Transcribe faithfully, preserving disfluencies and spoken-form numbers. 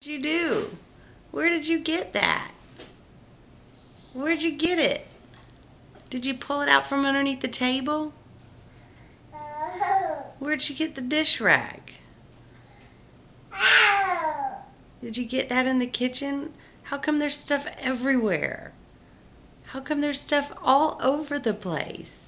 What did you do? Where did you get that? Where'd you get it? Did you pull it out from underneath the table? Where'd you get the dish rag? Did you get that in the kitchen? How come there's stuff everywhere? How come there's stuff all over the place?